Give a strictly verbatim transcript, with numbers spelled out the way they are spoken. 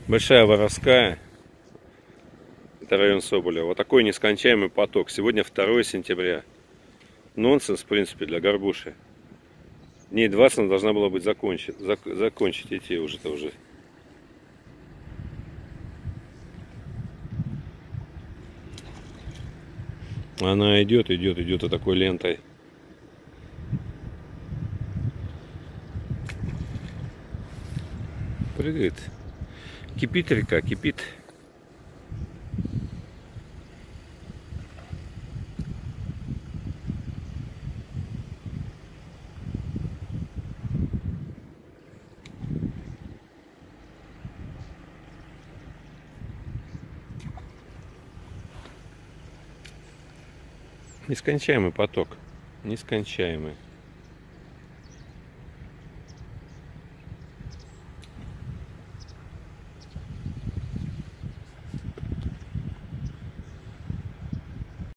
Большая Воровская, это район Соболева. Вот такой нескончаемый поток. Сегодня второе сентября. Нонсенс, в принципе, для горбуши. Дней двадцать она должна была быть закончить, зак, закончить идти уже-то уже. Она идет, идет, идет вот такой лентой. Прыгает. Кипит река, кипит. Нескончаемый поток. Нескончаемый.